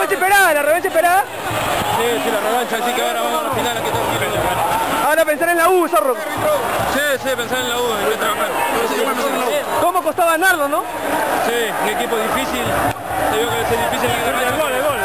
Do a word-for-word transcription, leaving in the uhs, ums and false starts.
revancha esperada, la revancha esperada. Sí, sí, la revancha, así que ahora vamos a la final, aquí todo quiero. Ahora pensar en la U, Zorro. Sí, sí, pensar en la U, hay que trabajar. ¿Cómo costaba ganarlo, no? Sí, un equipo difícil, te digo que es difícil. El gol, el gol.